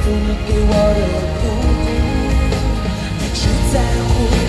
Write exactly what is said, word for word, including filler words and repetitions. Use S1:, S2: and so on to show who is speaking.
S1: 付你给我的孤独，你只在乎。